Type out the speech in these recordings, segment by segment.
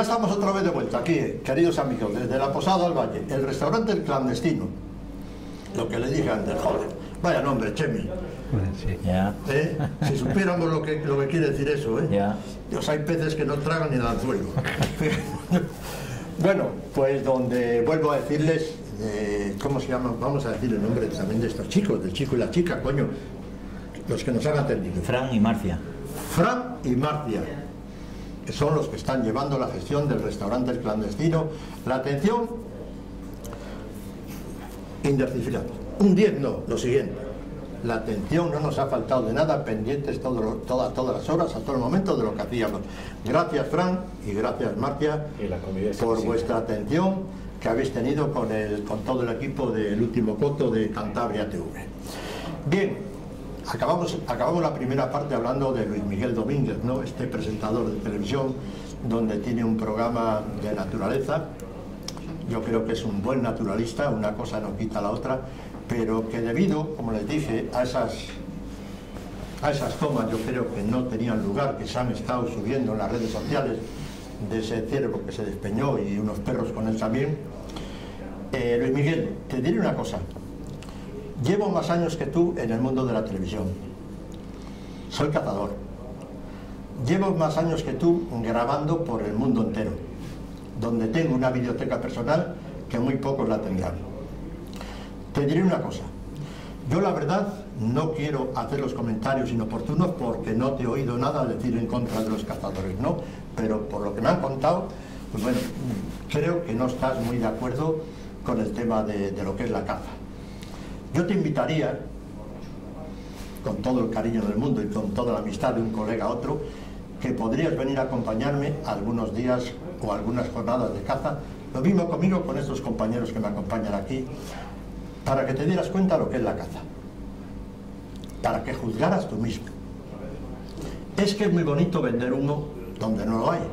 estamos otra vez de vuelta aquí, queridos amigos, desde la Posada al Valle, el restaurante El Clandestino. Lo que le dije antes, joder, vaya nombre, Chemi. Sí, ya. Si supiéramos lo que quiere decir eso, Ya. Dios, hay peces que no tragan ni el anzuelo. Bueno, pues donde vuelvo a decirles, ¿cómo se llama? Vamos a decir el nombre también de estos chicos, del chico y la chica, coño, los que nos han atendido. Fran y Marcia. Fran y Marcia, que son los que están llevando la gestión del restaurante El Clandestino. La atención indescifrable. Un 10 no, lo siguiente. La atención no nos ha faltado de nada, pendientes todas las horas, a todo el momento de lo que hacíamos. Gracias, Fran, y gracias, Marcia, por vuestra atención que habéis tenido con todo el equipo del Último Coto de Cantabria TV. Bien, acabamos la primera parte hablando de Luis Miguel Domínguez, ¿no? Este presentador de televisión, donde tiene un programa de naturaleza. Yo creo que es un buen naturalista, una cosa no quita la otra, pero que debido, como les dije, a esas tomas, yo creo que no tenían lugar, que se han estado subiendo en las redes sociales, de ese ciervo que se despeñó y unos perros con él también. Luis Miguel, te diré una cosa, llevo más años que tú en el mundo de la televisión, soy cazador, llevo más años que tú grabando por el mundo entero, donde tengo una biblioteca personal que muy pocos la tendrán. Te diré una cosa, yo la verdad no quiero hacer los comentarios inoportunos porque no te he oído nada decir en contra de los cazadores, ¿no? Pero por lo que me han contado, pues bueno, creo que no estás muy de acuerdo con el tema de lo que es la caza. Yo te invitaría, con todo el cariño del mundo y con toda la amistad de un colega a otro, que podrías venir a acompañarme algunos días o algunas jornadas de caza, lo mismo conmigo, con estos compañeros que me acompañan aquí, para que te dieras cuenta de lo que es la caza, para que juzgaras tú mismo. Es que es muy bonito vender humo donde no lo hay.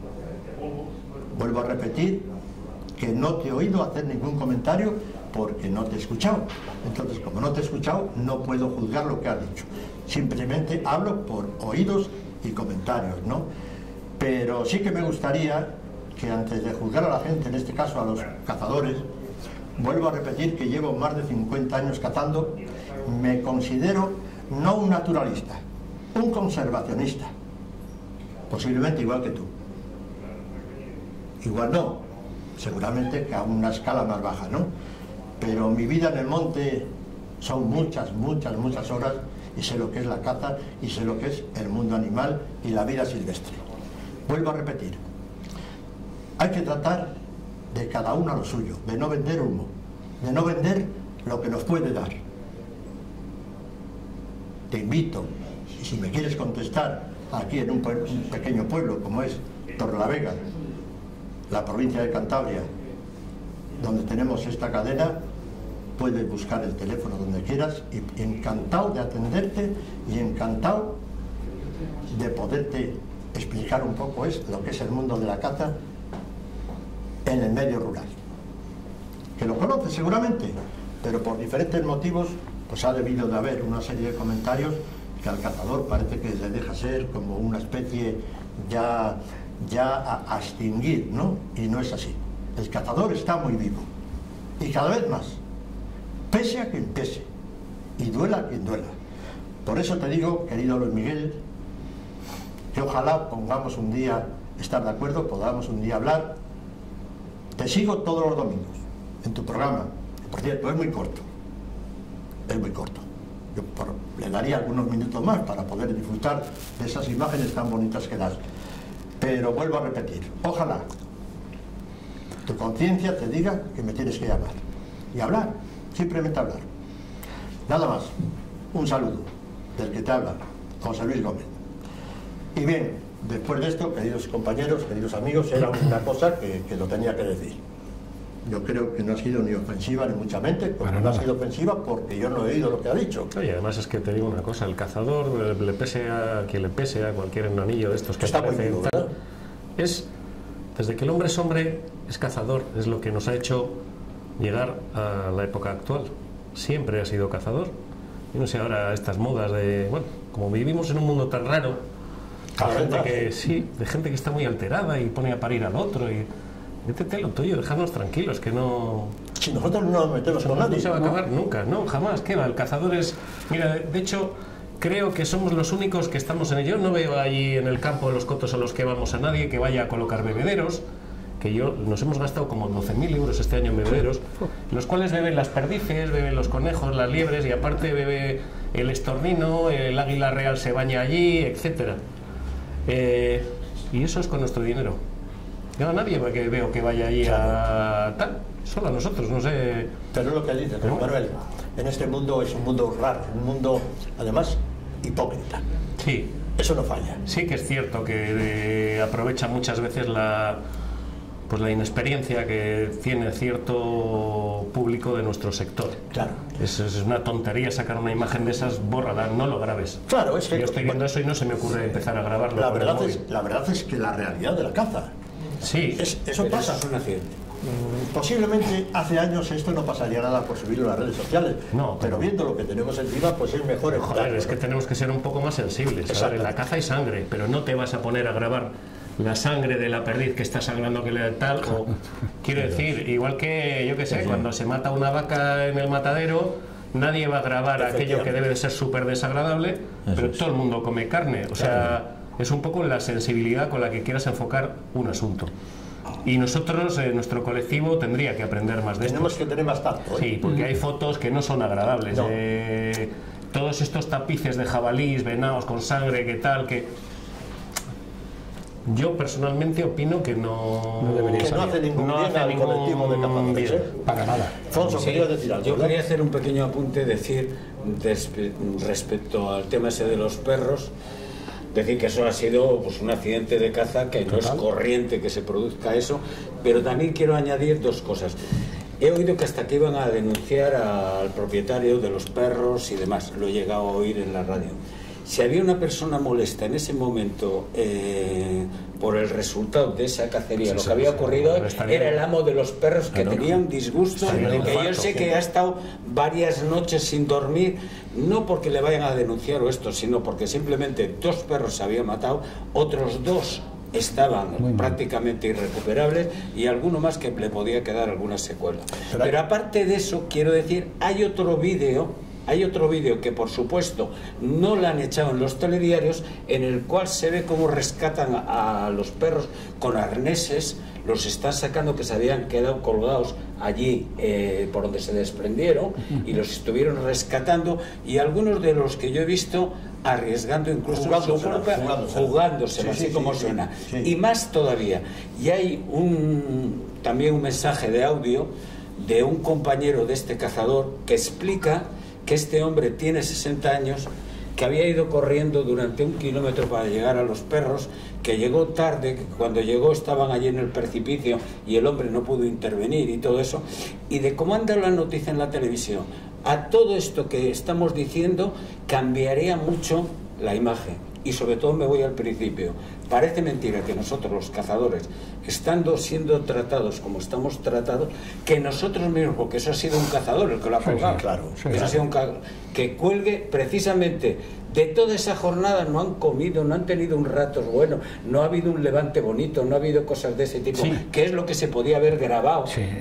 Vuelvo a repetir que no te he oído hacer ningún comentario porque no te he escuchado. Entonces, como no te he escuchado, no puedo juzgar lo que has dicho. Simplemente hablo por oídos y comentarios, ¿no? Pero sí que me gustaría que antes de juzgar a la gente, en este caso a los cazadores, vuelvo a repetir que llevo más de 50 años cazando, me considero no un naturalista, un conservacionista, posiblemente igual que tú. Igual no, seguramente que a una escala más baja, ¿no? Pero mi vida en el monte son muchas horas y sé lo que es la caza y sé lo que es el mundo animal y la vida silvestre. Vuelvo a repetir, hay que tratar de cada uno a lo suyo, de no vender humo, de no vender lo que nos puede dar. Te invito, y si me quieres contestar, aquí en un pequeño pueblo como es Torrelavega, la provincia de Cantabria, donde tenemos esta cadena, puedes buscar el teléfono donde quieras y encantado de atenderte y encantado de poderte explicar un poco lo que es el mundo de la caza en el medio rural, que lo conoces seguramente, pero por diferentes motivos pues ha debido de haber una serie de comentarios que al cazador parece que le deja ser como una especie ya a extinguir, ¿no? Y no es así. El cazador está muy vivo y cada vez más, pese a quien pese y duela a quien duela. Por eso te digo, querido Luis Miguel, que ojalá pongamos un día, estar de acuerdo, podamos un día hablar. Te sigo todos los domingos en tu programa, que por cierto es muy corto, yo le daría algunos minutos más para poder disfrutar de esas imágenes tan bonitas que das, pero vuelvo a repetir, ojalá tu conciencia te diga que me tienes que llamar y hablar, simplemente hablar, nada más. Un saludo del que te habla, José Luis Gómez. Y bien, después de esto, queridos compañeros, queridos amigos, era una cosa que lo tenía que decir. Yo creo que no ha sido ni ofensiva ni mucha mente, porque no ha sido ofensiva porque yo no he oído lo que ha dicho. Y además es que te digo una cosa, el cazador, le pese a quien le pese, a cualquier enanillo de estos que está muy vivo, ¿verdad? Es, desde que el hombre es hombre, es cazador, es lo que nos ha hecho llegar a la época actual. Siempre ha sido cazador. Y no sé ahora estas modas de, bueno, como vivimos en un mundo tan raro, gente que sí, de gente que está muy alterada y pone a parir al otro y métete lo tuyo, dejarnos tranquilos, que no... Si nosotros no nos metemos con nadie. No se va a acabar nunca, no, jamás. ¿Qué va? El cazador es... Mira, de hecho, creo que somos los únicos que estamos en ello. No veo allí en el campo, en los cotos a los que vamos, a nadie que vaya a colocar bebederos, que nos hemos gastado como 12.000 euros este año en bebederos, los cuales beben las perdices, beben los conejos, las liebres, y aparte bebe el estornino, el águila real se baña allí, etcétera. Y eso es con nuestro dinero. Yo a nadie que veo que vaya allí a tal, solo a nosotros, no sé. Pero es lo que dices, ¿no? Manuel, en este mundo es un mundo raro, un mundo además hipócrita. Sí. Eso no falla. Sí que es cierto que aprovecha muchas veces la inexperiencia que tiene cierto público de nuestro sector. Claro. Es una tontería sacar una imagen de esas, bórrala, no lo grabes. Claro, es que... Yo estoy viendo eso y no se me ocurre empezar a grabarlo. La verdad es que la realidad de la caza. Sí. Eso pasa. Eso es un accidente. Posiblemente hace años esto no pasaría nada por subirlo a las redes sociales, no, pero viendo lo que tenemos encima, pues es mejor evitarlo. Joder, es que tenemos que ser un poco más sensibles. En la caza hay sangre, pero no te vas a poner a grabar la sangre de la perdiz que está sangrando que le tal, o quiero decir, igual que yo que sé, cuando se mata una vaca en el matadero, nadie va a grabar aquello que debe de ser súper desagradable, pero todo el mundo come carne, o sea, es un poco la sensibilidad con la que quieras enfocar un asunto. Y nosotros, nuestro colectivo, tendría que aprender más de esto. Tenemos que tener más tacto, ¿eh? Sí, porque hay fotos que no son agradables. No. Todos estos tapices de jabalís, venados con sangre, que tal, que... Yo personalmente opino que no debería salir. No hace ningún bien al colectivo de cazadores, ¿eh? Para nada. Fonso, quería decir algo. Yo quería hacer un pequeño apunte, decir respecto al tema ese de los perros, decir que eso ha sido pues, un accidente de caza, que no es corriente que se produzca eso, pero también quiero añadir dos cosas. He oído que hasta que iban a denunciar al propietario de los perros y demás, lo he llegado a oír en la radio. Si había una persona molesta en ese momento por el resultado de esa cacería, lo que había ocurrido era el amo de los perros, que tenía un disgusto, que yo sé que ha estado varias noches sin dormir, no porque le vayan a denunciar o esto, sino porque simplemente 2 perros se habían matado, otros 2 estaban prácticamente irrecuperables y alguno más que le podía quedar alguna secuela. Pero aparte de eso, quiero decir, hay otro vídeo que por supuesto no lo han echado en los telediarios, en el cual se ve cómo rescatan a los perros con arneses, los están sacando, que se habían quedado colgados allí por donde se desprendieron, y los estuvieron rescatando, y algunos de los que yo he visto arriesgando incluso jugándosela, así como suena. Y más todavía, y hay también un mensaje de audio de un compañero de este cazador que explica que este hombre tiene 60 años, que había ido corriendo durante 1 kilómetro para llegar a los perros, que llegó tarde, que cuando llegó estaban allí en el precipicio y el hombre no pudo intervenir y todo eso, y de cómo anda la noticia en la televisión. A todo esto que estamos diciendo cambiaría mucho la imagen. Y sobre todo me voy al principio. Parece mentira que nosotros los cazadores, siendo tratados como estamos tratados, que nosotros mismos, porque eso ha sido un cazador el que lo ha colgado, eso ha sido que cuelgue precisamente de toda esa jornada. No han comido, no han tenido un rato bueno, no ha habido un levante bonito, no ha habido cosas de ese tipo, que es lo que se podía haber grabado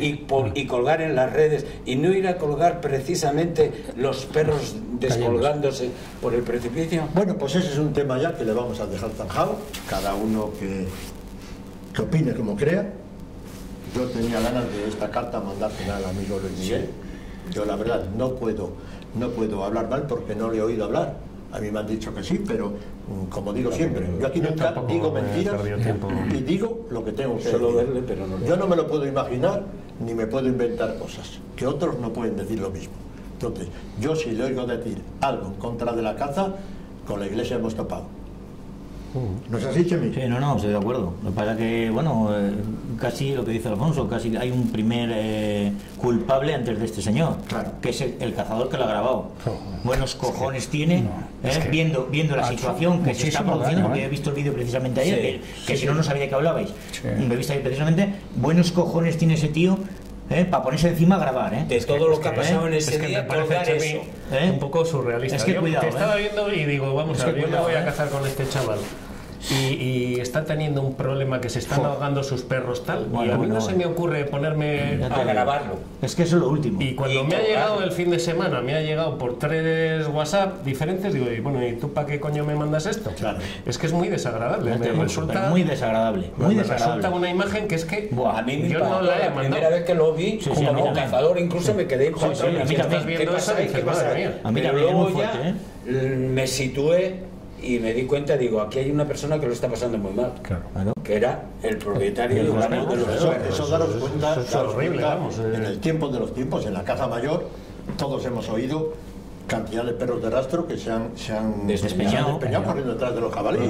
y colgar en las redes, y no ir a colgar precisamente los perros descolgándose por el precipicio. Bueno, pues ese es un tema ya que le vamos a dejar zanjado, cada uno que opine como crea. Yo tenía ganas de esta carta mandársela al amigo Luis Miguel. Yo la verdad no puedo hablar mal porque no le he oído hablar. A mí me han dicho que sí, pero como digo siempre, yo aquí nunca digo mentiras y digo lo que tengo que decir. Yo no me lo puedo imaginar ni me puedo inventar cosas, que otros no pueden decir lo mismo. Entonces, yo si le oigo decir algo en contra de la caza, con la Iglesia hemos topado. ¿No es así, Chemi? Sí, no, estoy de acuerdo. Lo que pasa es que, bueno, casi lo que dice Alfonso, casi hay un primer culpable antes de este señor, que es el cazador que lo ha grabado. Buenos cojones tiene, viendo la situación que se está produciendo, porque he visto el vídeo precisamente ayer, que si no sabía de qué hablabais. Lo he visto ahí precisamente. Buenos cojones tiene ese tío para ponerse encima a grabar, de todo lo que ha pasado en ese día, me parece eso un poco surrealista. Es que yo cuidado, estaba viendo y digo, vamos a ver, yo me voy a cazar con este chaval, y está teniendo un problema que se están ahogando sus perros tal, y a mí no se me ocurre ponerme a grabarlo. Es que eso es lo último. Y cuando me ha llegado el fin de semana, me ha llegado por 3 WhatsApp diferentes, digo, y bueno, ¿y tú para qué coño me mandas esto? Claro. Es que es muy desagradable. Me resulta muy desagradable. Muy desagradable. Resulta una imagen que es que a mí yo no la he la primera vez que lo vi como cazador, incluso me quedé impactado. A mí también. ¿Qué pasa? A mí también es muy fuerte, me situé y me di cuenta, digo, aquí hay una persona que lo está pasando muy mal, que era el propietario de los perros. Eso daros cuenta, es horrible, vamos. En el tiempo de los tiempos, en la caza mayor, todos hemos oído cantidad de perros de rastro que se han despeñado corriendo detrás de los jabalíes.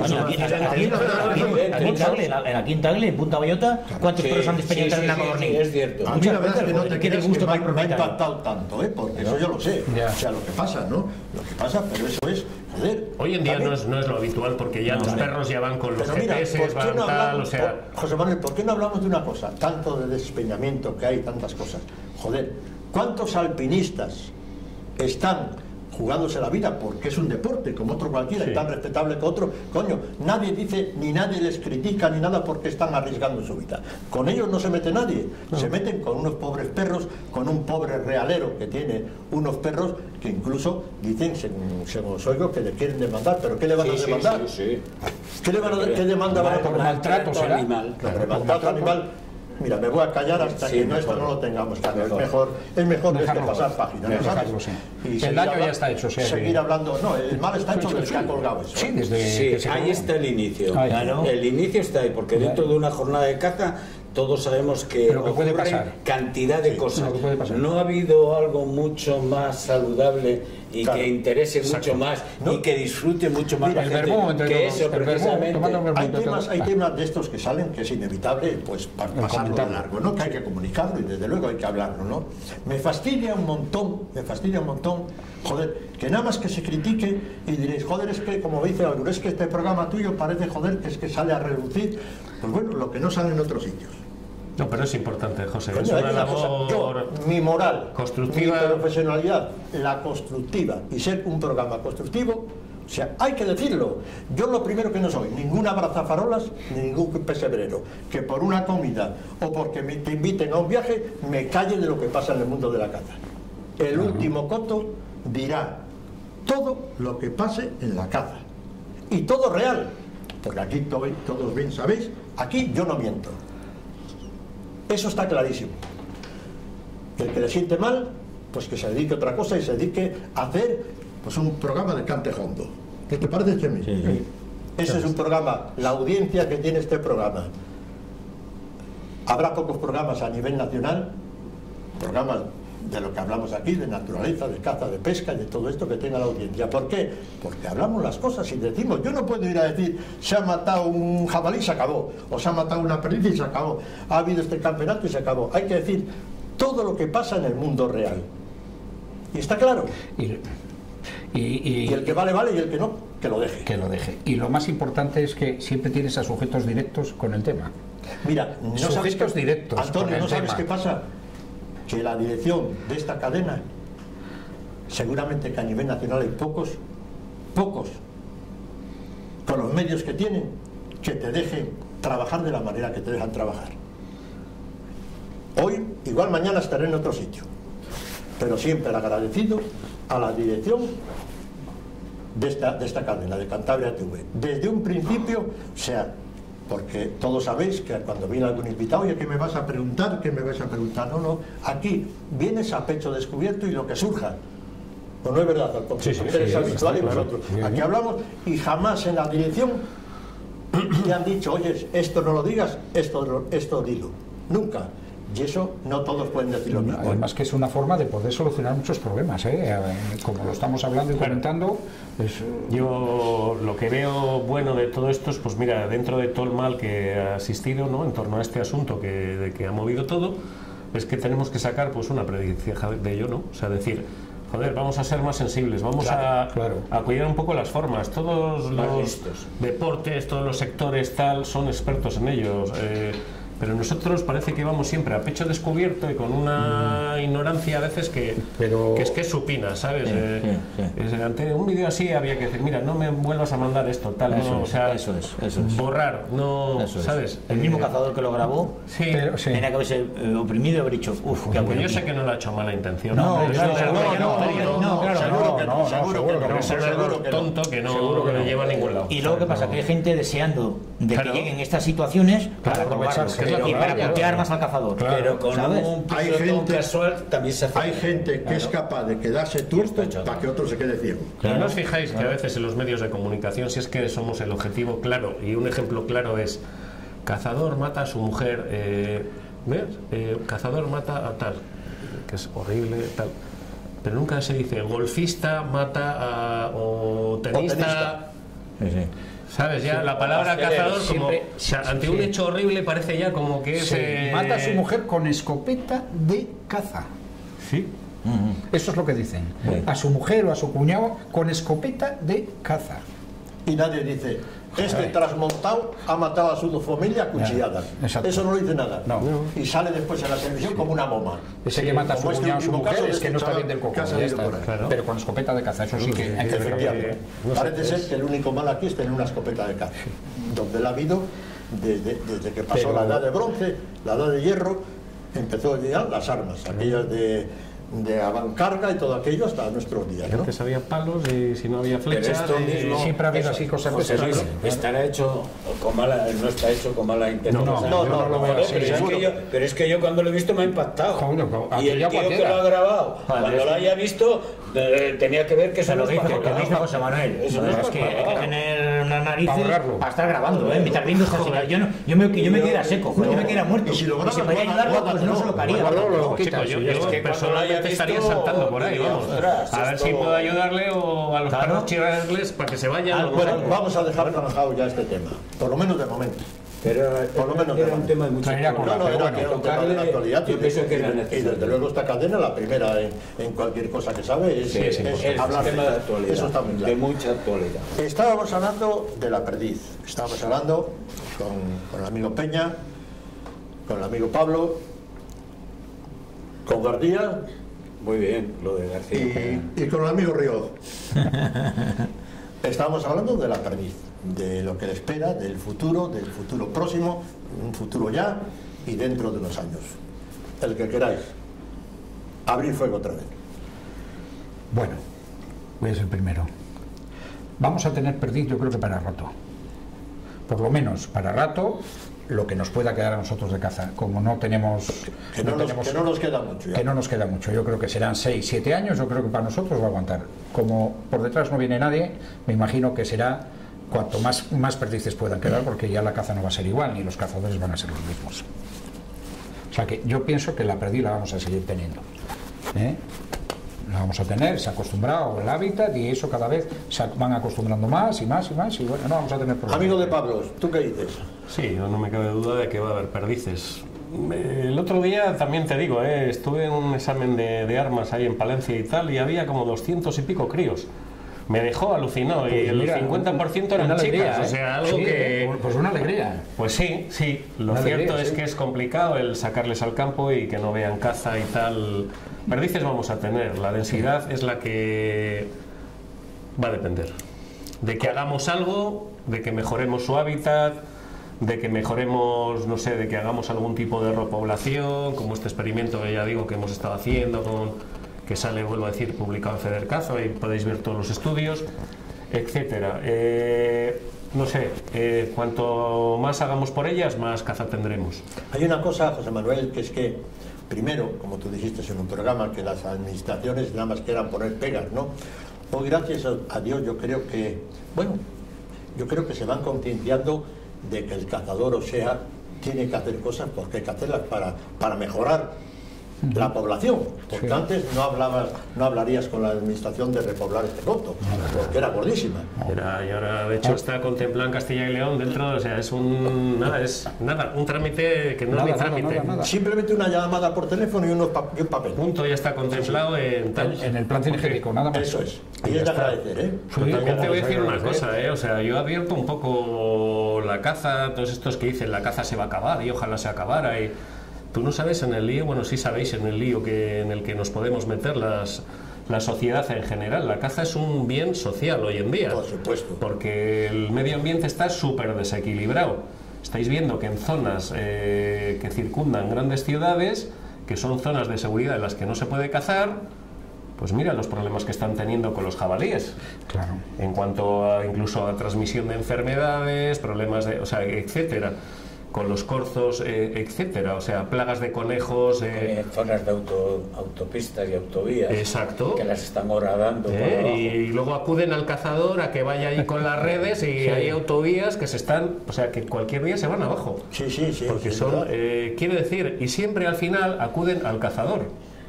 Aquí en Tagle, en Punta Ballota, ¿cuántos perros han despeñado en la codorniz? Es cierto. A mí la verdad es que no te quieres gusto que me ha impactado tanto, porque eso yo lo sé. O sea, lo que pasa, ¿no? Lo que pasa, pero eso es, joder. Hoy en día no es lo habitual, porque ya los perros ya van con los GPS, van tal, o sea... José Manuel, ¿por qué no hablamos de una cosa? Tanto de despeñamiento que hay, tantas cosas. Joder, ¿cuántos alpinistas están jugándose la vida porque es un deporte como otro cualquiera y tan respetable que otro? Coño, nadie dice ni nadie les critica ni nada porque están arriesgando su vida. Con ellos no se mete nadie, se meten con unos pobres perros, con un pobre realero que tiene unos perros que incluso dicen, según os oigo, que le quieren demandar. ¿Pero qué le van a demandar? ¿Qué demanda van a poner? Por maltrato animal. Por maltrato animal. Mira, me voy a callar hasta que esto no lo tengamos claro. Es mejor que pasar páginas. El daño ya está hecho. Seguir hablando. No, el mal está hecho desde que ha colgado eso. Sí, ahí está el inicio. El inicio está ahí, porque dentro de una jornada de caza todos sabemos que puede pasar cantidad de cosas. No ha habido algo mucho más saludable y que interese mucho más y que disfrute mucho más la gente que eso precisamente. Hay temas de estos que salen que es inevitable pues pasarlo de largo, ¿no? Que hay que comunicarlo y desde luego hay que hablarlo, ¿no? Me fastidia un montón, joder, que nada más que se critique y diréis, joder, es que como dice Álvaro, es que este programa tuyo parece, joder, que es que sale a relucir, pues bueno, lo que no sale en otros sitios. No, pero es importante, José. Coño, es una labor mi moral, constructiva, mi profesionalidad, la constructiva y ser un programa constructivo, o sea, hay que decirlo. Yo lo primero que no soy, ningún abrazafarolas ni ningún pesebrero, que por una comida o porque te inviten a un viaje me calle de lo que pasa en el mundo de la caza. El último coto dirá todo lo que pase en la caza y todo real, porque aquí todos bien sabéis, aquí yo no miento. Eso está clarísimo. El que le siente mal, pues que se dedique a otra cosa y se dedique a hacer pues un programa de cante hondo. ¿Qué te parece, Chemi? Sí. Ese es un programa, la audiencia que tiene este programa. Habrá pocos programas a nivel nacional, programas de lo que hablamos aquí, de naturaleza, de caza, de pesca y de todo esto que tenga la audiencia. ¿Por qué? Porque hablamos las cosas y decimos. Yo no puedo ir a decir, se ha matado un jabalí y se acabó, o se ha matado una perdiz y se acabó, ha habido este campeonato y se acabó. Hay que decir todo lo que pasa en el mundo real. ¿Y está claro? Y el que vale, vale, y el que no, que lo deje. Que lo deje. Y lo más importante es que siempre tienes a sujetos directos con el tema. Mira, no sujetos directos. Antonio, ¿no sabes qué pasa? Que la dirección de esta cadena, seguramente que a nivel nacional hay pocos, con los medios que tienen, que te dejen trabajar de la manera que te dejan trabajar. Hoy, igual mañana estaré en otro sitio, pero siempre agradecido a la dirección de esta cadena, de Cantabria TV. Desde un principio, o sea, porque todos sabéis que cuando viene algún invitado, oye, ¿qué me vas a preguntar? ¿Qué me vais a preguntar? No, aquí vienes a pecho descubierto y lo que surja. Pues no es verdad, Alfonso. Sí, es habitual y vosotros. Aquí hablamos y jamás en la dirección te han dicho, oye, esto no lo digas, esto dilo. Nunca. Y eso no todos pueden decir lo mismo. Además que es una forma de poder solucionar muchos problemas, como lo estamos hablando y comentando. Yo lo que veo bueno de todo esto es, pues mira, dentro de todo el mal que ha asistido, ¿no?, en torno a este asunto que ha movido todo, es que tenemos que sacar pues una predicción de ello, ¿no? O sea, decir, joder, vamos a ser más sensibles, vamos a cuidar un poco las formas. Todos los deportes, todos los sectores tal son expertos en ellos. Pero nosotros parece que vamos siempre a pecho descubierto y con una ignorancia a veces que es supina, ¿sabes? Ante un vídeo así había que decir, mira, no me vuelvas a mandar esto, tal, eso, no, o sea, eso es. borrar, no, Eso ¿sabes? Es. El mismo cazador que lo grabó tenía que haberse oprimido y haber dicho, uff, que yo sé que no lo ha hecho mala intención. No, seguro que tonto que no le lleva a ningún lado. Y luego, ¿qué pasa? Que hay gente deseando de que lleguen estas situaciones para aprovecharse y para putear más al cazador. Pero con un piloto casual también se hace. Hay gente que es capaz de quedarse tuerto para que otro se quede ciego. Pero no os fijáis que a veces en los medios de comunicación, si es que somos el objetivo claro, y un ejemplo claro es cazador mata a su mujer, ¿ves? Cazador mata a tal, que es horrible, tal. Pero nunca se dice golfista mata a o tenista. ¿Sabes? Ya la palabra cazador como ante un hecho horrible parece ya como que es... Mata a su mujer con escopeta de caza. Sí. Eso es lo que dicen. A su mujer o a su cuñado con escopeta de caza. Y nadie dice, trasmontado ha matado a su familia a cuchilladas. Eso no dice nada. No. Y sale después en la televisión como una moma. Ese que mata a su cuñado o a su mujer es que no está bien del coco. Claro. Pero con escopeta de caza, eso sí que hay que efectivamente. Parece ser que el único mal aquí es tener una escopeta de caza. Donde la ha habido desde que pasó la edad de bronce, la edad de hierro, empezó ya las armas, aquellas de avancarga y todo aquello hasta nuestros días, ¿no? Antes había palos y si no había flechas siempre ha habido así cosas. José Luis, estará hecho con mala, no está hecho con mala intención. No lo veo así. Pero es que yo cuando lo he visto me ha impactado. Y el tío que lo ha grabado, cuando lo haya visto, tenía que ver que eso no es lo que dice José Manuel. Es que hay que tener unas narices para estar grabando, mientras viendo estas cosas. Yo me quedara seco, yo me quedara muerto. Y si lo podía ayudar, pues no se lo haría. Yo personalmente estaría saltando por ahí, vamos. A ver si puedo ayudarle o a los perros chirarles para que se vayan. Bueno, vamos a dejar zanjado ya este tema, por lo menos de momento. Pero por lo menos era un tema de mucha era un tema de la actualidad. Yo pienso que era necesario. Y desde luego esta cadena, la primera en cualquier cosa que sabe, es hablar tema de actualidad. Eso está muy claro. De mucha actualidad. Estábamos hablando de la perdiz. Estábamos hablando con el amigo Peña, con el amigo Pablo, con García. Muy bien, lo de García. Y con el amigo Río. Estábamos hablando de la perdiz, de lo que le espera, del futuro próximo, un futuro ya y dentro de unos años. El que queráis. Abrir fuego otra vez. Bueno, voy a ser el primero. Vamos a tener perdiz, yo creo que para rato. Por lo menos para rato. Lo que nos pueda quedar a nosotros de caza, como no tenemos que no nos queda mucho ya. Que no nos queda mucho, yo creo que serán 6, 7 años, yo creo que para nosotros va a aguantar. Como por detrás no viene nadie, me imagino que será cuanto más perdices puedan quedar, porque ya la caza no va a ser igual, ni los cazadores van a ser los mismos. O sea que yo pienso que la perdiz la vamos a seguir teniendo, la vamos a tener, se ha acostumbrado al hábitat y eso cada vez se van acostumbrando más y más y más y bueno, no vamos a tener problemas. Amigo de Pablo, ¿tú qué dices? Sí, no me cabe duda de que va a haber perdices. El otro día también te digo, estuve en un examen de armas ahí en Palencia y tal y había como 200 y pico críos. Me dejó alucinado pues y el 50% eran alegría, chicas, o sea, algo que... Pues una alegría. Pues sí, lo cierto es que es complicado el sacarles al campo y que no vean caza y tal. Perdices vamos a tener, la densidad es la que va a depender. De que hagamos algo, de que mejoremos su hábitat, de que mejoremos, no sé, de que hagamos algún tipo de repoblación, como este experimento que ya digo que hemos estado haciendo, que sale, vuelvo a decir, publicado en Federcazo, ahí podéis ver todos los estudios, etcétera. No sé, cuanto más hagamos por ellas, más caza tendremos. Hay una cosa, José Manuel, que es que primero, como tú dijiste en un programa, que las administraciones nada más quieran poner pegas, ¿no? Hoy, gracias a Dios, yo creo que se van concienciando de que el cazador, tiene que hacer cosas porque hay que hacerlas para mejorar la población, porque antes no hablarías con la administración de repoblar este coto, porque era gordísima. Y ahora de hecho está contemplado en Castilla y León dentro, o sea, es un trámite que no es ni trámite. Nada. Simplemente una llamada por teléfono y un papel. Punto, ya está contemplado en el plan cinegético, nada más. Eso es. Y es de agradecer, Pero también te voy a decir una cosa, o sea, yo advierto un poco la caza, todos estos que dicen la caza se va a acabar y ojalá se acabara, y tú no sabes en el lío, bueno, sí sabéis en el lío en el que nos podemos meter la sociedad en general. La caza es un bien social hoy en día. Por supuesto. Porque el medio ambiente está súper desequilibrado. Estáis viendo que en zonas que circundan grandes ciudades, que son zonas de seguridad en las que no se puede cazar, pues mira los problemas que están teniendo con los jabalíes. Claro. En cuanto incluso a transmisión de enfermedades, problemas de, o sea, etcétera, con los corzos, etcétera, o sea, plagas de conejos, zonas de autopistas y autovías. Exacto. Que las están horadando. Y luego acuden al cazador a que vaya ahí con las redes y hay autovías que se están, o sea, que cualquier día se van abajo. Sí. Porque son, quiere decir, y siempre al final acuden al cazador.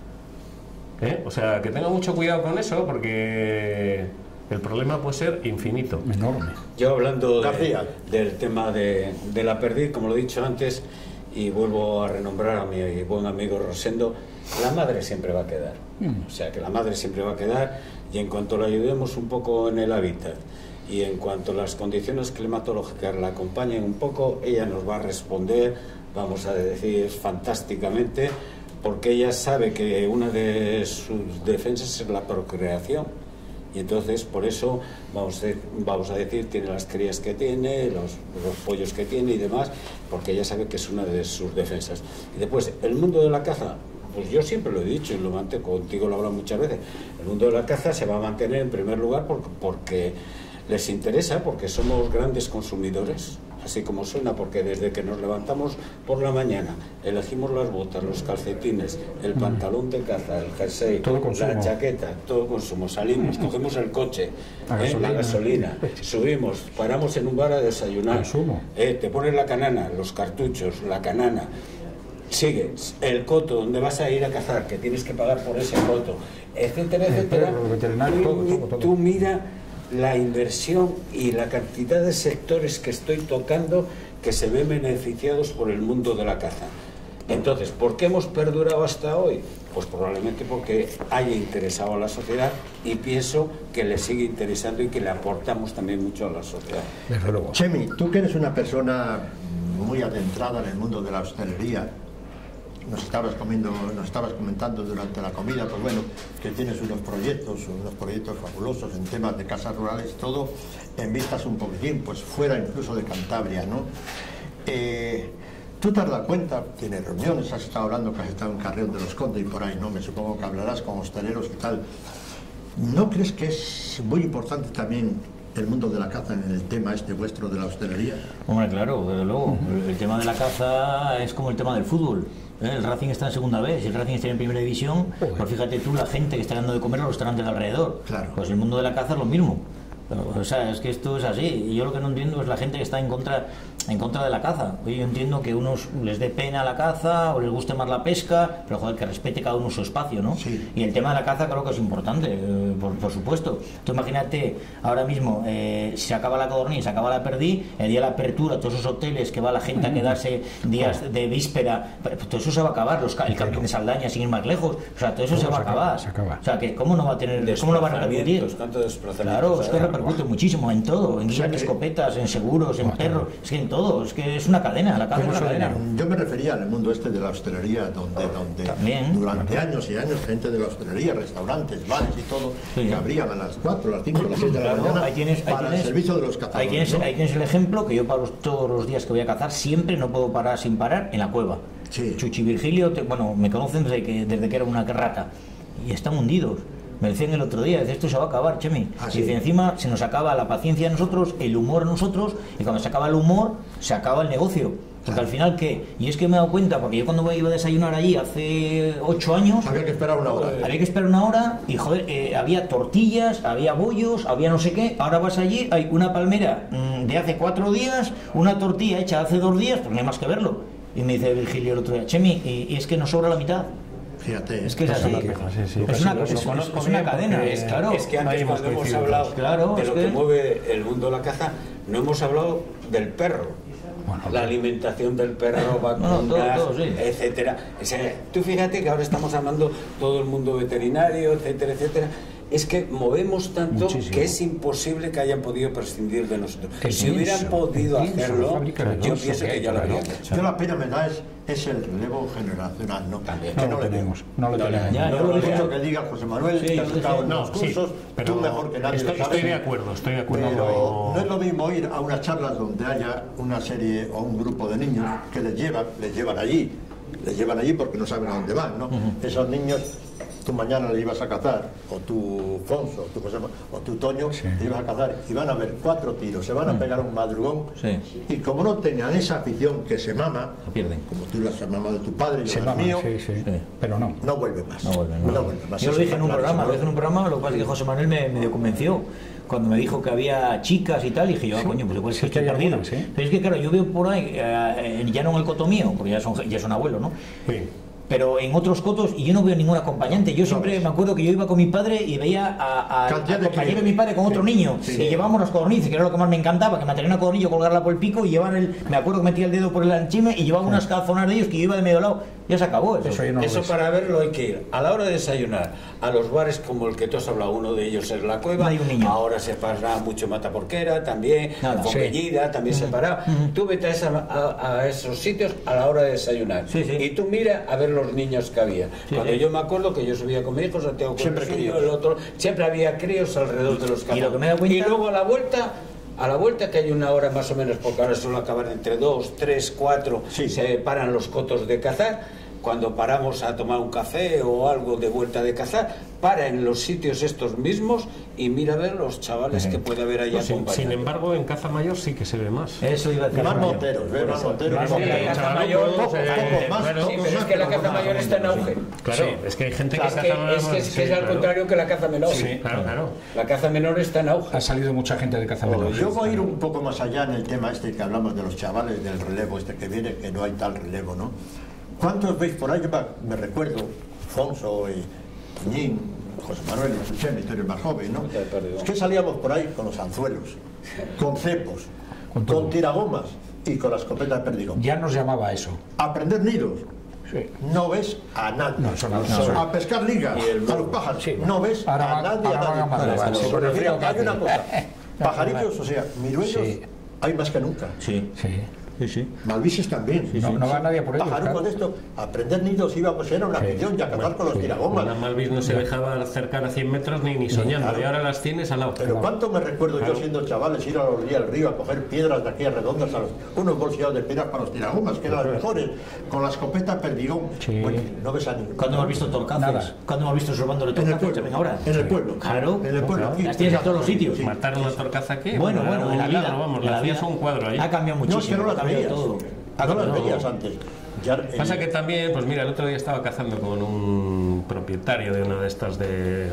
O sea, que tenga mucho cuidado con eso, porque el problema puede ser infinito. Enorme. Yo hablando del tema de la perdiz, como lo he dicho antes, y vuelvo a renombrar a mi buen amigo Rosendo, la madre siempre va a quedar. O sea, que la madre siempre va a quedar, y en cuanto la ayudemos un poco en el hábitat, y en cuanto las condiciones climatológicas la acompañen un poco, ella nos va a responder, vamos a decir, fantásticamente, porque ella sabe que una de sus defensas es la procreación, y entonces por eso vamos a decir tiene las crías que tiene, los pollos que tiene y demás, porque ella sabe que es una de sus defensas. Y después el mundo de la caza, pues yo siempre lo he dicho y contigo lo he hablado muchas veces, el mundo de la caza se va a mantener en primer lugar porque les interesa, porque somos grandes consumidores, así como suena, porque desde que nos levantamos por la mañana elegimos las botas, los calcetines, el pantalón de caza, el jersey, la chaqueta, todo consumo, salimos, cogemos el coche, la gasolina, subimos, paramos en un bar a desayunar, te pones la canana, los cartuchos, la canana, sigues el coto donde vas a ir a cazar, que tienes que pagar por ese coto, etcétera, etcétera. Tú mira la inversión y la cantidad de sectores que estoy tocando que se ven beneficiados por el mundo de la caza. Entonces, ¿por qué hemos perdurado hasta hoy? Pues probablemente porque haya interesado a la sociedad, y pienso que le sigue interesando y que le aportamos también mucho a la sociedad. Desde luego. Chemi, tú que eres una persona muy adentrada en el mundo de la hostelería, nos estabas comentando durante la comida, pues bueno, que tienes unos proyectos fabulosos en temas de casas rurales, todo en vistas un poquitín, pues fuera incluso de Cantabria, ¿no? Tú te has dado cuenta, tienes reuniones, has estado hablando, que has estado en Carrión de los Condes y por ahí, ¿no? Me supongo que hablarás con hosteleros y tal. ¿No crees que es muy importante también el mundo de la caza en el tema este vuestro de la hostelería? Hombre, claro, desde luego. El tema de la caza es como el tema del fútbol. El Racing está en segunda vez, el Racing está en primera división, pues fíjate tú la gente que está dando de comer a los restaurantes de alrededor. Claro. Pues el mundo de la caza es lo mismo. O sea, es que esto es así. Y yo lo que no entiendo es la gente que está en contra de la caza. Yo entiendo que unos les dé pena la caza o les guste más la pesca, pero joder, que respete cada uno su espacio, ¿no? Sí. Y el tema de la caza creo que es importante, por supuesto. Tú imagínate, ahora mismo, si se acaba la codorniz, se acaba la perdiz, el día de la apertura, todos esos hoteles que va la gente a quedarse días de víspera, todo eso se va a acabar, el camping de Saldaña sin ir más lejos, o sea, todo eso se va a acabar. O sea, que ¿cómo no va a tener, cómo no va a repercutir? Claro, es que repercute muchísimo en todo, en guías de escopetas, en seguros, en perros, es que en todo, es que es una cadena, la caza es una cadena. Yo me refería al mundo este de la hostelería, donde también, durante años y años gente de la hostelería, restaurantes, bares y todo, que abrían a las 4, a las 5, a las 6 de la mañana para el servicio de los cazadores. Ahí tienes el ejemplo que yo todos los días que voy a cazar siempre no puedo parar sin parar en la cueva. Sí. Chuchi y Virgilio, me conocen desde que era una rata y están hundidos. Me decían el otro día, esto se va a acabar, Chemi. ¿Sí? Dice, encima se nos acaba la paciencia a nosotros, el humor a nosotros, y cuando se acaba el humor, se acaba el negocio. Porque al final, ¿qué? Y es que me he dado cuenta, porque yo cuando iba a desayunar allí hace 8 años... Había que esperar una hora. Había que esperar una hora y, joder, había tortillas, había bollos, había no sé qué. Ahora vas allí, hay una palmera de hace 4 días, una tortilla hecha hace 2 días, pues no hay más que verlo. Y me dice Virgilio el otro día, Chemi, y es que nos sobra la mitad. Fíjate, es que es así. Es una cadena. Claro. Es que antes cuando hemos hablado de lo que mueve el mundo de la caza, no hemos hablado del perro. La alimentación del perro, vacunas, etcétera. O sea, tú fíjate que ahora estamos hablando todo el mundo veterinario, etcétera, etcétera. es que movemos tanto Muchísimo. que es imposible que hayan podido prescindir de nosotros. El Si hubieran pienso, podido el pienso, hacerlo, la fábrica de yo pienso pienso que que hay, ya lo claro. habrían hecho. Yo la pena me da es el relevo generacional, ¿no? También. Que No no lo le tenemos, veo. no lo tenemos. Ya, No yo lo lo dije. mucho que diga José Manuel, Sí, que yo has estado en No, los sí, cursos, pero tú mejor que nadie lo estoy sabes. de acuerdo, estoy de acuerdo. Pero no es lo mismo ir a unas charlas donde haya una serie o un grupo de niños que les llevan allí porque no saben a dónde van, ¿no? Esos niños, tú mañana le ibas a cazar, o tú Fonso, o tú José o tú Toño, le ibas a cazar y van a ver 4 tiros, se van a pegar un madrugón, Sí. y como no tengan esa afición que se mama, Lo pierden. como tú las has mamado de tu padre y Se yo las mama, mío, sí, pero no. no vuelve más. No vuelven, No vuelve más. Yo lo Eso dije en un está programa, clarísimo. lo que pasa es que José Manuel me medio convenció. Cuando me dijo que había chicas y tal, y dije yo, coño, pues igual sí, es que hay estoy perdido. algunas, ¿sí? Pero es que claro, yo veo por ahí, ya no en el coto mío, porque ya son abuelos, ¿no? Sí. Pero en otros cotos, y yo no veo ningún acompañante. Yo siempre me acuerdo que yo iba con mi padre y veía al Cantidad de compañero de críos. mi padre con otro niño, Sí. y llevábamos las codornices, que era lo que más me encantaba, que me traía una codornilla, colgarla por el pico y llevar me acuerdo que metía el dedo por el anchime y llevaba unas calzonas de ellos que yo iba de medio lado. Ya se acabó eso. Eso yo no lo Eso ves. para verlo hay que ir a la hora de desayunar a los bares como el que tú has hablado, uno de ellos es La Cueva, No hay un niño. ahora se para mucho Mataporquera también, Nada. Foquellida también se para. Tú vete a esos sitios a la hora de desayunar Sí, sí. y tú mira a ver los niños que había. Cuando sí. yo me acuerdo que yo subía con mi hijo, Santiago con Siempre el suyo, críos. el otro, siempre había críos alrededor de los Y lo que campos. me he dado cuenta- Y luego a la vuelta que hay una hora más o menos, porque ahora solo acaban entre 2, 3, 4, Sí. se paran los cotos de cazar. Cuando paramos a tomar un café o algo de vuelta de cazar, para en los sitios estos mismos y mira a ver los chavales que puede haber allá Sin acompañando. embargo, en caza mayor sí que se ve más. Eso iba a decir. Más monteros, ¿ves? Más monteros. Es que la caza chaval, mayor, pues, poco, más, claro. sí, pero es que la caza mayor está en auge. Claro, es que hay gente que Es caza más. que sí, es al claro. contrario que la caza menor. Sí, claro. La caza menor está en auge. Ha salido mucha gente de caza menor. Yo voy a ir un poco más allá en el tema este que hablamos de los chavales, del relevo este que viene, que no hay tal relevo, ¿no? ¿Cuántos veis por ahí? Yo me recuerdo, Fonso y Ñín, José Manuel, y Chuché, historia más joven, ¿no? Es que salíamos por ahí con los anzuelos, con cepos, con tiragomas y con la escopeta de perdigón. Ya nos llamaba eso. A prender nidos. Sí. No ves a nadie. No, eso no. A pescar ligas, a los pájaros. Sí. No ves Ahora a va- nadie. ahora van a madrugar, sí, con el frío que Hay hace. una cosa. Pajarillos, o sea, miruellos, Sí. hay más que nunca. Sí, Sí. sí, sí. Malvises también. No va nadie por ellos, Pajarucos claro. de esto, a prender nidos íbamos, era una afición, y a cazar con los tiragomas. Una Malvis no se dejaba acercar a 100 metros ni soñando, claro. y ahora las tienes al lado. Pero cuánto me recuerdo yo siendo chavales ir a la orilla del río a coger piedras de aquí redondas, unos bolseados de piedras para los tiragomas, que eran las mejores, con la escopeta perdigón. Sí. Bueno, no ves a ninguno. ¿Cuándo hemos visto torcaces? Nada. ¿Cuándo hemos visto sobándole En el torcaces? pueblo. También ahora. En el pueblo. Claro. En el pueblo. Aquí. Las tienes en todos los sitios. Matar una torcaza aquí, Bueno, era bueno, un en la vida. milagro, vamos, en la la hacías vida un cuadro ahí. Ha cambiado No, muchísimo. es que no ha las cambiado veías. todo. No las veías antes. Ya, Pasa que también, pues mira, el otro día estaba cazando con un propietario de una de estas de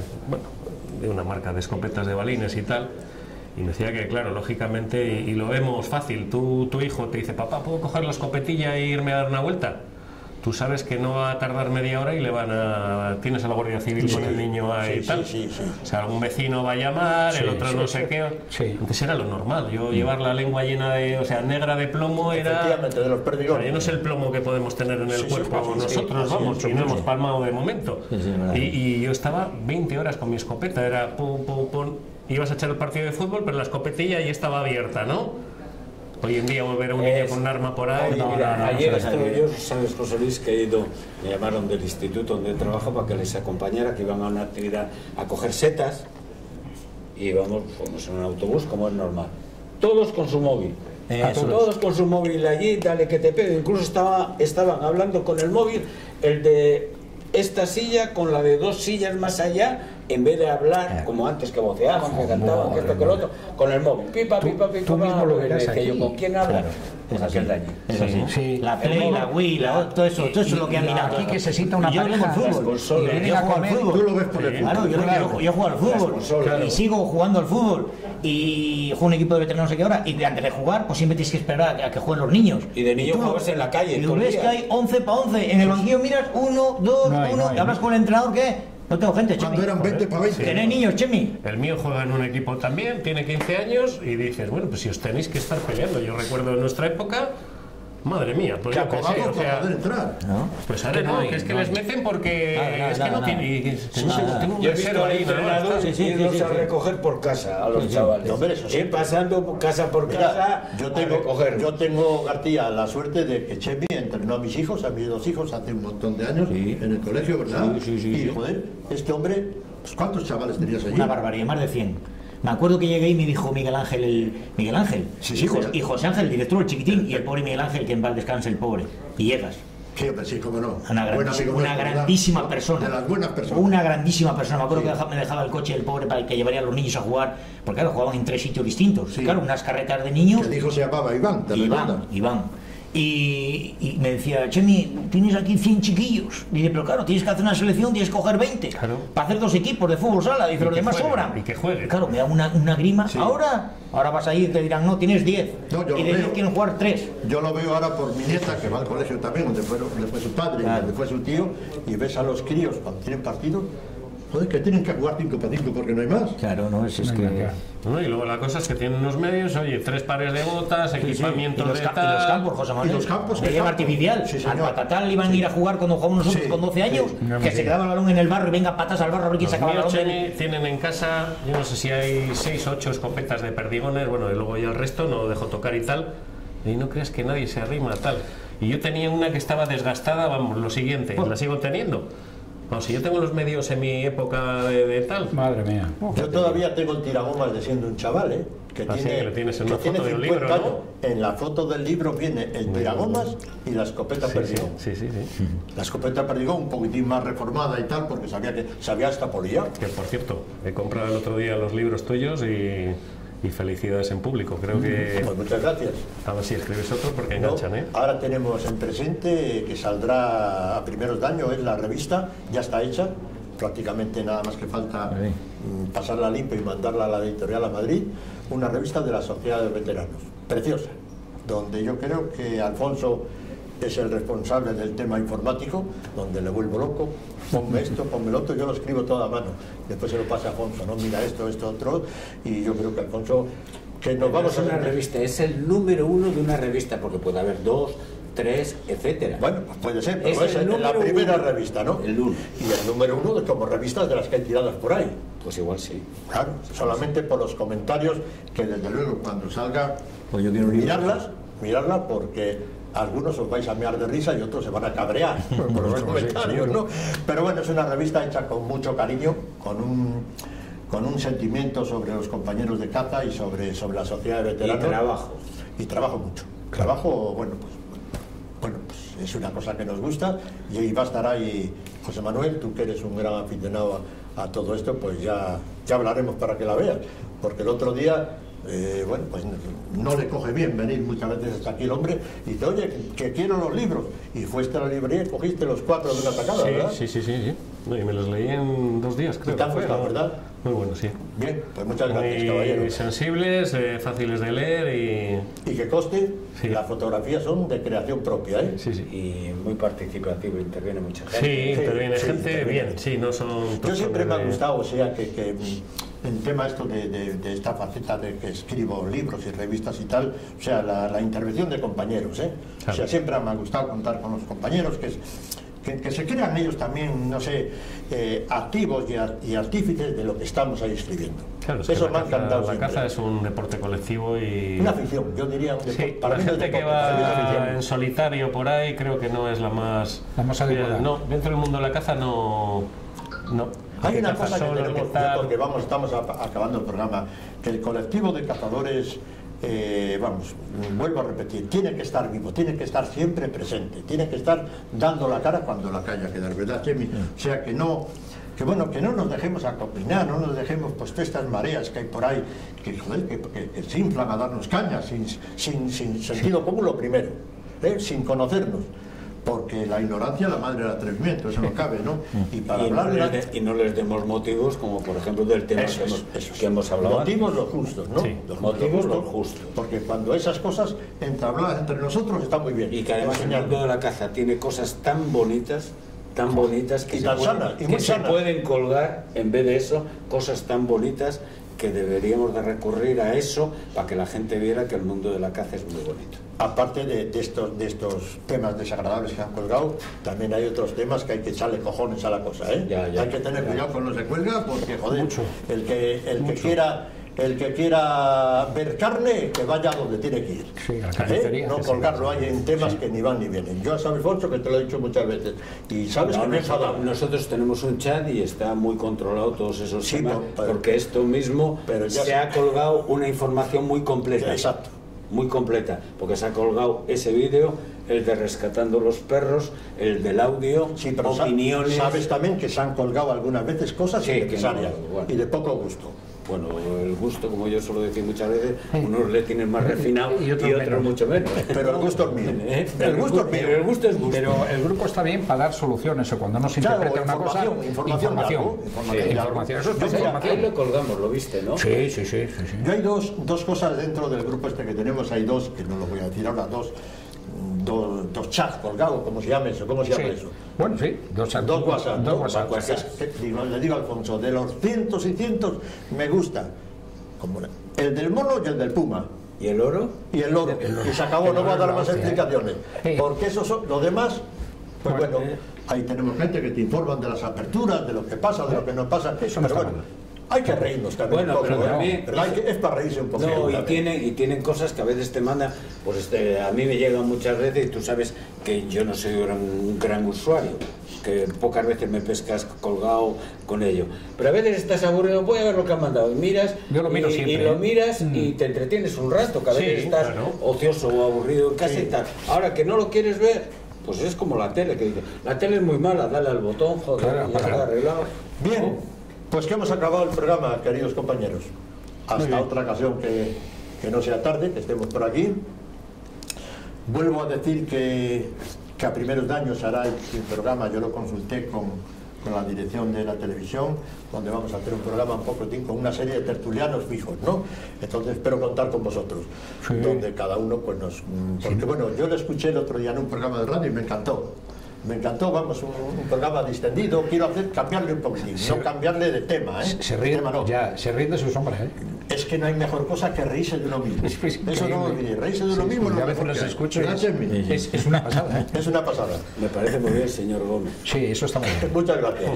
una marca de escopetas de balines y tal, y me decía que, claro, lógicamente, y lo vemos fácil, tu hijo te dice, papá, ¿puedo coger la escopetilla e irme a dar una vuelta? Tú sabes que no va a tardar media hora y le van a... Tienes a la Guardia Civil con el niño ahí y tal. sí. O sea, algún vecino va a llamar, el otro no sé qué. Sí. Antes era lo normal. Yo llevar la lengua llena de... O sea, negra de plomo era... Efectivamente, de los O sea, perdigones. yo no sé el plomo que podemos tener en el Sí, sí, cuerpo sí, sí, nosotros, sí, vamos, sí, y no sí. hemos palmado de momento. Sí, sí, es verdad. Y yo estaba 20 horas con mi escopeta, era pum, pum, pum. Ibas a echar el partido de fútbol, pero la escopetilla ya estaba abierta, ¿no? Hoy en día volver a un niño con un arma por ahí... Oye, no, mira, no, no, ayer no, no, estuve yo, sabes, José Luis, que he ido, me llamaron del instituto donde trabajo para que les acompañara, que iban a una actividad a coger setas, y fuimos en un autobús como es normal. Todos con su móvil. Todos con su móvil allí, dale que te pegue. Incluso estaban hablando con el móvil, el de esta silla con la de 2 sillas más allá, en vez de hablar como antes, que voceaban, que cantaban, que esto, que lo otro, con el móvil. Pipa, pipa, pipa. tú mismo lo verás que yo, aquí. ¿con quién hablo? Claro. Con aquel de allí. Es así. Sí. La Play, la Wii, todo eso es lo que han mirado. Aquí que se sienta una Y yo pareja, juego al las fútbol. consolas. Y Vienen yo a juego al comer, fútbol. Tú lo ves por el Claro, yo juego al fútbol consolas. y sigo jugando al fútbol y juego un equipo de veteranos no sé qué hora y antes de jugar pues siempre tienes que esperar a que jueguen los niños. Y de niño tú jugabas en la calle Y todo tú el ves día. que hay 11 para 11. En el banquillo miras 1, 2, No hay, 1 no hay, y hablas ¿no? con el entrenador que no tengo gente, Chemi. Cuando eran 20 para 20. Tenéis niños, Chemi. El mío juega en un equipo también, tiene 15 años y dices, bueno, pues si os tenéis que estar peleando. Yo recuerdo en nuestra época, Madre mía, pues que yo qué sé, acabamos o sea, para poder entrar. ¿no? pues ahora no, que es que les meten porque es que no tiene. Tengo un Yo he visto reserva a ahí, entrenadores irnos a recoger por casa a los chavales. No, hombre, eso sí. Ir pasando casa por casa Yo a recogerlos. tengo, García, la suerte de que Chemi entrenó a mis hijos, a mis 2 hijos, hace un montón de años, Sí. en el colegio, ¿verdad? Sí, y, joder, este hombre, pues, ¿cuántos chavales tenías allí? Una barbaridad, más de 100. Me acuerdo que llegué y me dijo Miguel Ángel, Sí, y José Ángel, el director, el chiquitín, y el pobre Miguel Ángel, que en paz descanse el pobre. Y llegas. Sí, hombre, sí, cómo no. Una grandísima persona. De las buenas personas. Una grandísima persona. Me acuerdo que me dejaba el coche el pobre para que llevaría a los niños a jugar, porque claro, jugaban en 3 sitios distintos. Sí. Claro, unas carretas de niños. El hijo se llamaba Iván, ¿te recuerdas? Iván. Y me decía, Chemi, tienes aquí 100 chiquillos. Dice, pero claro, tienes que hacer una selección, tienes que coger 20. Claro. Para hacer 2 equipos de fútbol sala. Dice, los demás sobran. Y que jueguen. Claro, me da una grima. Sí. Ahora vas a ir, te dirán, no, tienes 10. No, yo y lo de 10 veo. quieren jugar 3. Yo lo veo ahora por mi nieta, que va al colegio también, donde fue su padre y donde fue su tío, y ves a los críos cuando tienen partido, joder, que tienen que jugar 5 para 5 porque no hay más. Claro, no, es que... ¿No? Y luego la cosa es que tienen unos medios, oye, 3 pares de botas, equipamiento Y los, de y tal. los campos, José Manuel. Y los campos, de ¿qué hierba campo? artificial. Sí, Al señor. Patatán iban a ir a jugar cuando jugamos nosotros Sí, con 12 años, sí. que se quedaba el balón en el barro y venga patas al barro a ver quién Los sacaba el míos, balón. Chemi, tienen en casa, yo no sé si hay 6 o 8 escopetas de perdigones, bueno, y luego ya el resto no lo dejo tocar y tal, y no creas que nadie se arrima tal. Y yo tenía una que estaba desgastada, vamos, lo siguiente, la sigo teniendo. Vamos, si yo tengo los medios en mi época de tal. Madre mía. Yo todavía tengo el tiragomas de siendo un chaval, que Así tiene, que lo tienes en que una tiene foto de un 50 libro, años. En la foto del libro viene el tiragomas y la escopeta perdigón. Sí. La escopeta perdigón un poquitín más reformada y tal, porque sabía hasta polía. Que por cierto, he comprado el otro día los libros tuyos y felicidades en público. Creo que. Pues muchas gracias. A ver si escribes otro porque No, enganchan, ¿eh? ahora tenemos en presente que saldrá a primeros de año, es la revista, ya está hecha, prácticamente nada más que falta pasarla limpio y mandarla a la editorial a Madrid, una revista de la Sociedad de Veteranos, preciosa, donde yo creo que Alfonso es el responsable del tema informático, donde le vuelvo loco, ponme esto, ponme lo otro, yo lo escribo todo a mano, después se lo pasa a Alfonso, no, mira esto, otro, y yo creo que Alfonso, que nos vamos a una revista, es el número 1 de una revista, porque puede haber 2, 3, etcétera. Bueno, pues puede ser, pero Es es el la número primera 1. revista, ¿no? El 1. Y el número 1 de como revistas de las que hay tiradas por ahí. Pues igual sí. Claro, solamente por los comentarios, que desde luego cuando salga, Pues yo quiero un libro. mirarla porque algunos os vais a mear de risa y otros se van a cabrear por los comentarios, ¿no? Pero bueno, es una revista hecha con mucho cariño, con un sentimiento sobre los compañeros de caza y sobre la sociedad de veteranos. Y trabajo. Y trabajo mucho. Trabajo, bueno, pues es una cosa que nos gusta y va a estar ahí José Manuel, tú que eres un gran aficionado a todo esto, pues ya hablaremos para que la veas, porque el otro día, bueno, pues no le coge bien venir muchas veces hasta aquí el hombre y dice, oye, que quiero los libros, y fuiste a la librería y cogiste los 4 de una tacada, ¿verdad? Sí. No, y me los leí en 2 días, creo. Y te han que fue, gustado, ¿no? ¿verdad? Muy bueno, sí. Bien, pues muchas gracias, Muy caballero. sensibles, fáciles de leer Y que conste, Sí. las fotografías son de creación propia, ¿eh? Sí. Y muy participativo, interviene mucha Sí, gente. interviene sí, gente interviene. bien, sí, no son... Yo siempre me ha de- gustado, o sea, que el tema esto de esta faceta de que escribo libros y revistas y tal, o sea, la intervención de compañeros, ¿eh? Claro. O sea, siempre me ha gustado contar con los compañeros, que se crean ellos también, no sé, activos y artífices de lo que estamos ahí escribiendo. Claro, es que Eso la me ha caza- encantado La siempre. caza es un deporte colectivo y... Una afición, yo diría un deporte. Sí, para la mí gente es que deporte, para mí es va afición. en solitario por ahí creo que no es la más... La más adecuada. No, dentro del mundo de la caza no... Hay una caza cosa que solo, tenemos, que tal. porque estamos acabando el programa, que el colectivo de cazadores, vuelvo a repetir, tiene que estar vivo, tiene que estar siempre presente, tiene que estar dando la cara cuando la calle quedar, ¿verdad, Chemi? O sea, que no nos dejemos acopinar, no nos dejemos pues todas estas mareas que hay por ahí, que se inflan a darnos cañas, sin sentido común lo primero, sin conocernos. Porque la ignorancia es la madre del atrevimiento, eso no cabe, ¿no? Y para hablar de no les demos motivos, como por ejemplo del tema que hemos hablado antes. motivos los justos, ¿no? Sí. Los Motivos los justos. Porque cuando esas cosas entabladas entre nosotros está muy bien. Y que además el mundo de la caza tiene cosas tan bonitas que, Y tan sanas, y que muy se sanas. pueden colgar, en vez de eso, cosas tan bonitas que deberíamos de recurrir a eso para que la gente viera que el mundo de la caza es muy bonito. Aparte de estos temas desagradables que han colgado, también hay otros temas que hay que echarle cojones a la cosa, ¿eh? Hay que tener cuidado con los de cuelga, porque joder, el que quiera ver carne, que vaya donde tiene que ir. Sí, a la carnicería. No colgarlo ahí en temas que ni van ni vienen. Yo sabes, Fonso, que te lo he dicho muchas veces. Y sabes que me he enfadado. Nosotros tenemos un chat y está muy controlado todos esos temas, porque esto mismo se ha colgado una información muy completa. Exacto. Muy completa, porque se ha colgado ese vídeo, el de rescatando los perros, el del audio, pero opiniones. Sabes también que se han colgado algunas veces cosas innecesarias y de poco gusto. Bueno, el gusto, como yo suelo decir muchas veces, unos le tienen más refinado y otros mucho menos. Pero el gusto es mío. El gusto es mío. El gusto es gusto. Pero el grupo está bien para dar soluciones, o cuando no se interpreta una cosa, información. Eso es información. Ahí lo colgamos, lo viste, ¿no? Sí. Yo hay dos cosas dentro del grupo este que tenemos, hay dos, que no lo voy a decir ahora, dos chats colgados, ¿cómo se llama eso? Bueno, sí, dos WhatsApp. Le digo a Alfonso, de los cientos y cientos, me gusta como el del mono y el del puma. ¿Y el oro? Y el oro. Y se acabó, no voy a dar más explicaciones. Porque esos son los demás. Pues bueno, ahí tenemos gente que te informan de las aperturas, de lo que pasa, de lo que no pasa. Eso no pero bueno, hay que reírnos también. Bueno, pero también es para reírse un poco. No, y tienen cosas que a veces te mandan, pues a mí me llegan muchas veces y tú sabes que yo no soy un gran usuario, que pocas veces me pescas colgado con ello. Pero a veces estás aburrido, voy a ver lo que han mandado. Y miras, yo lo miro siempre, y lo miras y te entretienes un rato, que a veces estás ocioso o aburrido en casa y tal. Ahora que no lo quieres ver, pues es como la tele, que dice, la tele es muy mala, dale al botón, joder, ya está arreglado. Bien. Pues que hemos acabado el programa, queridos compañeros. Hasta otra ocasión que no sea tarde, que estemos por aquí. Vuelvo a decir que a primeros de año se hará el programa, yo lo consulté con la dirección de la televisión, donde vamos a hacer un programa un poco con una serie de tertulianos fijos, ¿no? Entonces espero contar con vosotros, donde cada uno pues porque bueno, yo lo escuché el otro día en un programa de radio y me encantó. Me encantó, vamos, un programa distendido. Quiero cambiarle un poquitín, no cambiarle de tema, ¿eh? Se ríe de su sombra, ¿eh? Es que no hay mejor cosa que reírse de uno mismo. Eso no lo olvidéis, reírse de uno mismo. A veces los escucho y es una pasada, ¿eh? Es una pasada. Me parece muy bien, señor Gómez. Sí, eso está muy bien. Muchas gracias.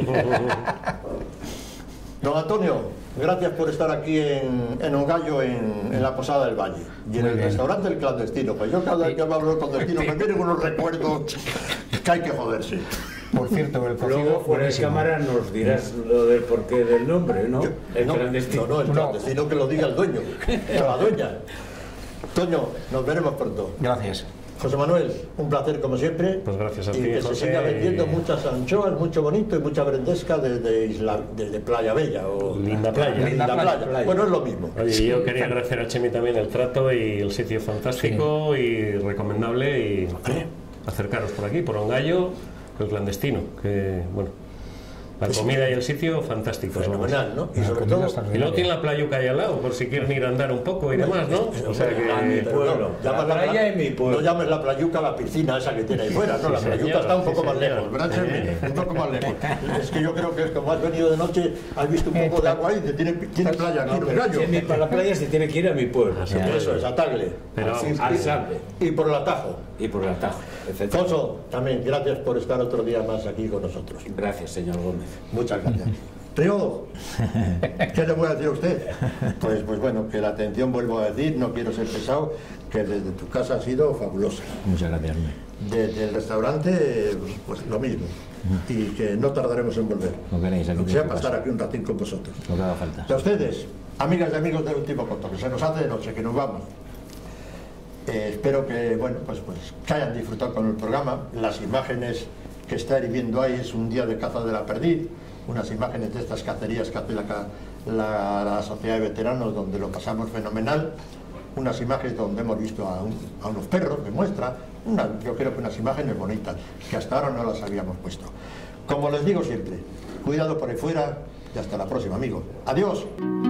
Don Antonio, gracias por estar aquí en Ongallo, en la Posada del Valle. Y en el restaurante El Clandestino. Pues yo cada vez que hablo del clandestino me vienen unos recuerdos que hay que joderse. Por cierto, el cocido... Luego fuera de cámara nos dirás lo del porqué del nombre, ¿no? El clandestino. No, el clandestino que lo diga el dueño, o la dueña. Toño, nos veremos pronto. Gracias. José Manuel, un placer como siempre. Pues gracias a ti, y que José. Se siga vendiendo muchas anchoas, mucho bonito y mucha brendesca desde Playa Bella o Linda Playa. Linda Playa. Bueno, es lo mismo. Oye, yo quería agradecer a Chemi también el trato y el sitio fantástico y recomendable, y acercaros por aquí, por Ongallo, El Clandestino, que bueno, la comida y el sitio fantásticos. Fenomenal, ¿no? Y sobre todo... Y luego tiene la playuca ahí al lado, por si quieren ir a andar un poco y demás, ¿no? O sea que a mi pueblo. La playa en mi pueblo. No llames la playuca a la piscina esa que tiene ahí fuera, ¿no? La playuca está un poco más lejos, ¿verdad? Un poco más lejos. Es que yo creo que es como has venido de noche, has visto un poco de agua ahí, tiene playa aquí, para la playa se tiene que ir a mi pueblo. Eso es, a Tagle. Al Sable. Y por el atajo. Y por el atajo. Fonso, también gracias por estar otro día más aquí con nosotros. Gracias, señor Gómez. Muchas gracias. Río, ¿qué le voy a decir a usted? Pues bueno, que la atención, vuelvo a decir, no quiero ser pesado, que desde tu casa ha sido fabulosa. Muchas gracias. Desde el restaurante, pues lo mismo. Y que no tardaremos en volver. No queréis, aquí sea para estar aquí un ratín con vosotros. Lo que haga falta. Y a ustedes, amigas y amigos del Último Coto, que se nos hace de noche, que nos vamos. Espero que, bueno, pues que hayan disfrutado con el programa. Las imágenes que estáis viendo ahí es un día de caza de la perdiz, unas imágenes de estas cacerías que hace la Sociedad de Veteranos, donde lo pasamos fenomenal, unas imágenes donde hemos visto a unos perros de muestra, yo creo que unas imágenes bonitas, que hasta ahora no las habíamos puesto. Como les digo siempre, cuidado por ahí fuera y hasta la próxima, amigos. ¡Adiós!